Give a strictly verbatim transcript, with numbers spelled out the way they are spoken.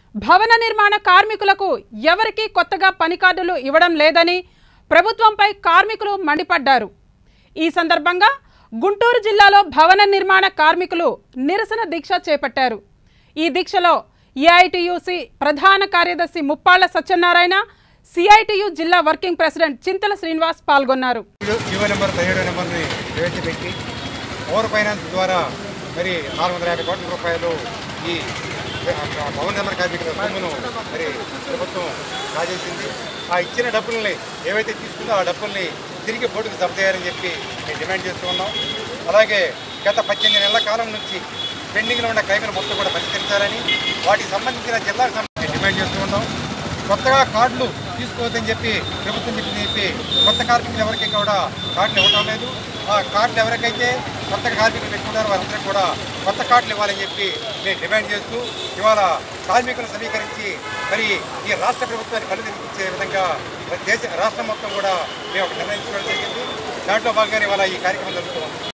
భవన నిర్మాణ కార్మికులకు ఎవరికి కొత్తగా పని కార్డులు ఇవ్వడం లేదని ప్రభుత్వంపై కార్మికులు మండిపడ్డారు। ఈ సందర్భంగా గుంటూరు జిల్లాలో భవన నిర్మాణ కార్మికులు నిరసన దీక్ష చేపట్టారు। ఈ దీక్షలో ఏఐటియుసి ప్రధాన కార్యదర్శి ముప్పాళ్ల సత్యనారాయణ, సిఐటియు జిల్లా వర్కింగ్ ప్రెసిడెంట్ చింతల శ్రీనివాస్ పాల్గొన్నారు। పవర్ ఫైనాన్స్ ద్వారా మరి నాలుగు వందల యాభై కోట్ల రూపాయలు ఈ భవన నిర్మాణ కార్మికుల సొమ్మును మరి ప్రభుత్వం కాజేసింది। ఆ ఇచ్చిన డబ్బుల్ని ఏవైతే తీసుకుందో ఆ డబ్బుల్ని తిరిగి బోర్డుకు జమ చేయాలని చెప్పి మేము డిమాండ్ చేస్తూ ఉన్నాం। అలాగే గత పద్దెనిమిది నెలల కాలం నుంచి పెండింగ్లో ఉన్న క్లైమ్ల మొత్తం కూడా పరిష్కరించాలని, వాటికి సంబంధించిన జిల్లాకు సంబంధించి డిమాండ్ చేస్తూ ఉన్నాం। కొత్తగా కార్డులు తీసుకోవద్దని చెప్పి ప్రభుత్వం చెప్పింది చెప్పి కొత్త కార్మికులు ఎవరికి కూడా కార్డులు ఇవ్వడం లేదు। ఆ కార్డులు ఎవరికైతే కొత్త కార్మికులు పెట్టుకుంటారో వారందరికీ కూడా కొత్త కార్డులు ఇవ్వాలని చెప్పి మేము డిమాండ్ చేస్తూ ఇవాళ కార్మికులను సమీకరించి మరి ఈ రాష్ట్ర ప్రభుత్వాన్ని కళ్ళు తెరిపించే విధంగా దేశ రాష్ట్రం మొత్తం కూడా మేము ఒక నిర్ణయించుకోవడం జరిగింది। దాంట్లో భాగంగానే ఇవాళ ఈ కార్యక్రమం జరుగుతుంది।